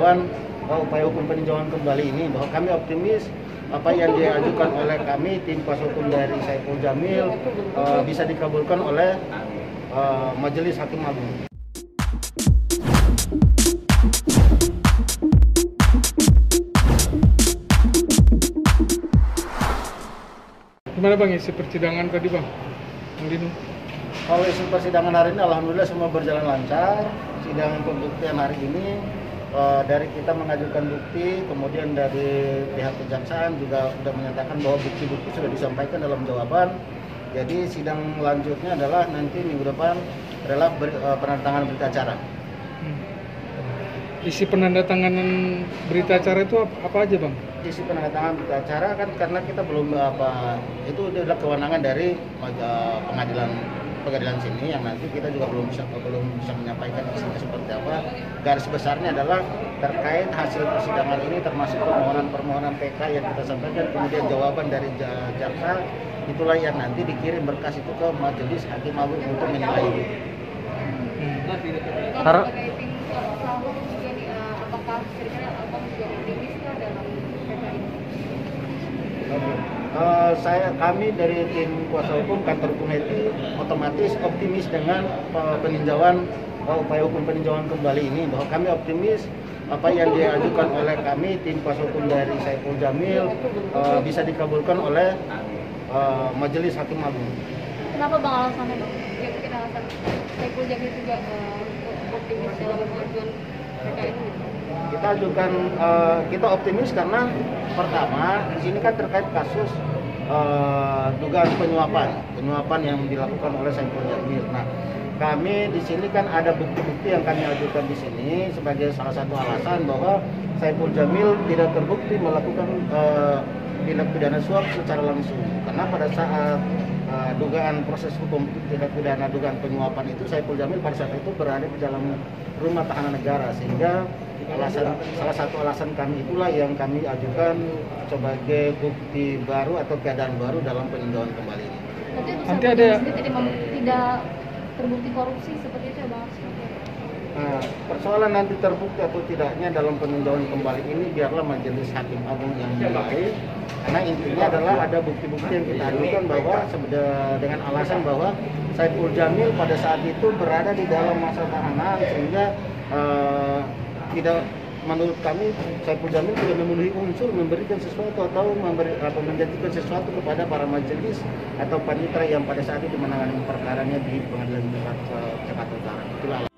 upaya hukum peninjauan kembali ini, bahwa kami optimis apa yang diajukan oleh kami tim kuasa hukum dari Saiful Jamil bisa dikabulkan oleh Majelis Hakim Agung. Gimana Bang isi persidangan tadi Bang? Kalau isi persidangan hari ini alhamdulillah semua berjalan lancar. Sidang pembuktian hari ini dari kita mengajukan bukti, kemudian dari pihak kejaksaan juga sudah menyatakan bahwa bukti-bukti sudah disampaikan dalam jawaban. Jadi sidang lanjutnya adalah nanti minggu depan adalah penandatanganan berita acara. Isi penandatanganan berita acara itu apa aja Bang? Isi penandatanganan berita acara kan karena kita belum itu adalah kewenangan dari pengadilan sini yang nanti kita juga belum bisa menyampaikan isinya seperti apa. Garis besarnya adalah terkait hasil persidangan ini termasuk permohonan PK yang kita sampaikan, kemudian jawaban dari jaksa, itulah yang nanti dikirim berkas itu ke Majelis Hakim Agung untuk menilai itu. Apakah kira-kira Abang juga optimis dalam PK ini? Kami dari tim kuasa hukum kantor hukum HETI otomatis optimis dengan peninjauan upaya hukum peninjauan kembali ini, bahwa kami optimis apa yang diajukan oleh kami tim kuasa hukum dari Saiful Jamil bisa dikabulkan oleh Majelis Hakim Agung. Kenapa Bang alasannya Bang? Ya mungkin alasan Saiful Jamil juga optimis dalam pengajuan PK ini. Kita optimis karena pertama di sini kan terkait kasus dugaan penyuapan yang dilakukan oleh Saiful Jamil. Nah, kami di sini kan ada bukti-bukti yang kami ajukan di sini sebagai salah satu alasan bahwa Saiful Jamil tidak terbukti melakukan tindak pidana suap secara langsung. Karena pada saat dugaan proses hukum tindak pidana dugaan penyuapan itu Saiful Jamil pada saat itu berada di dalam rumah tahanan negara, sehingga salah satu alasan kami itulah yang kami ajukan sebagai bukti baru atau keadaan baru dalam peninjauan kembali ini. Nanti ada tidak terbukti korupsi seperti itu ya Bang? Nah, persoalan nanti terbukti atau tidaknya dalam peninjauan kembali ini biarlah Majelis Hakim Agung yang menilai. Karena intinya adalah ada bukti-bukti yang kita ajukan bahwa dengan alasan bahwa Saiful Jamil pada saat itu berada di dalam masa tahanan, sehingga tidak, menurut kami Saiful Jamil tidak memenuhi unsur memberikan sesuatu atau menjanjikan sesuatu kepada para majelis atau panitera yang pada saat itu menangani perkaranya di Pengadilan Jakarta Utara. Itulah